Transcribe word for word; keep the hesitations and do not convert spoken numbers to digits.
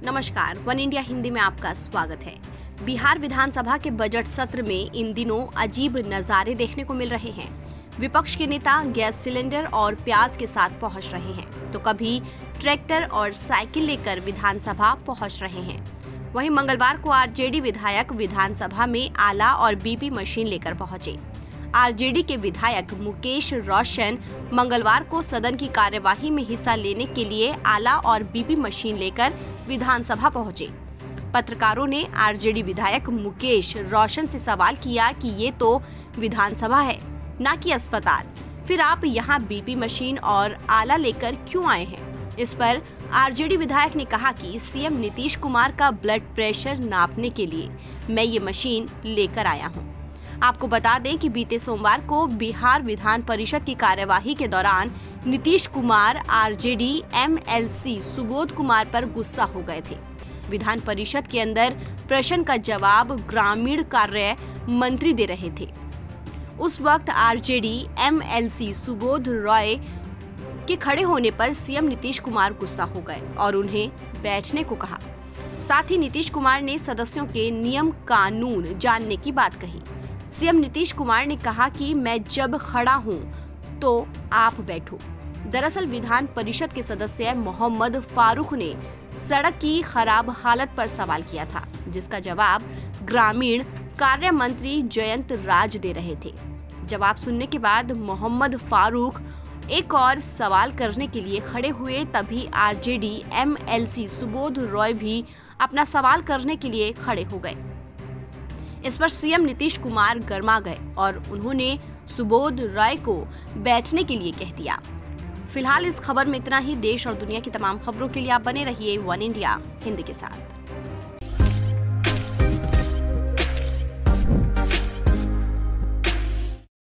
नमस्कार, one India Hindi में आपका स्वागत है। बिहार विधानसभा के बजट सत्र में इन दिनों अजीब नजारे देखने को मिल रहे हैं। विपक्ष के नेता गैस सिलेंडर और प्याज के साथ पहुंच रहे हैं, तो कभी ट्रैक्टर और साइकिल लेकर विधानसभा पहुंच रहे हैं। वहीं मंगलवार को आरजेडी विधायक विधानसभा में आला और बीपी मशीन लेकर पहुंचे। आरजेडी के विधायक मुकेश रोशन मंगलवार को सदन की कार्यवाही में हिस्सा लेने के लिए आला और बीपी मशीन लेकर विधानसभा पहुंचे। पत्रकारों ने आरजेडी विधायक मुकेश रोशन से सवाल किया कि ये तो विधानसभा है, ना कि अस्पताल, फिर आप यहाँ बीपी मशीन और आला लेकर क्यों आए हैं? इस पर आरजेडी विधायक ने कहा कि सीएम नीतीश कुमार का ब्लड प्रेशर नापने के लिए मैं ये मशीन लेकर आया हूँ। आपको बता दें कि बीते सोमवार को बिहार विधान परिषद की कार्यवाही के दौरान नीतीश कुमार आरजेडी एमएलसी सुबोध कुमार पर गुस्सा हो गए थे। विधान परिषद के अंदर प्रश्न का जवाब ग्रामीण कार्य मंत्री दे रहे थे। उस वक्त आरजेडी एमएलसी सुबोध रॉय के खड़े होने पर सीएम नीतीश कुमार गुस्सा हो गए और उन्हें बैठने को कहा। साथ ही नीतीश कुमार ने सदस्यों के नियम कानून जानने की बात कही। सीएम नीतीश कुमार ने कहा कि मैं जब खड़ा हूं तो आप बैठो। दरअसल विधान परिषद के सदस्य मोहम्मद फारूक ने सड़क की खराब हालत पर सवाल किया था, जिसका जवाब ग्रामीण कार्य मंत्री जयंत राज दे रहे थे। जवाब सुनने के बाद मोहम्मद फारूक एक और सवाल करने के लिए खड़े हुए, तभी आरजेडी एमएलसी सुबोध रॉय भी अपना सवाल करने के लिए खड़े हो गए। इस पर सीएम नीतीश कुमार गर्मा गए और उन्होंने सुबोध रॉय को बैठने के लिए कह दिया। फिलहाल इस खबर में इतना ही। देश और दुनिया की तमाम खबरों के लिए आप बने रहिए वन इंडिया हिंदी के साथ।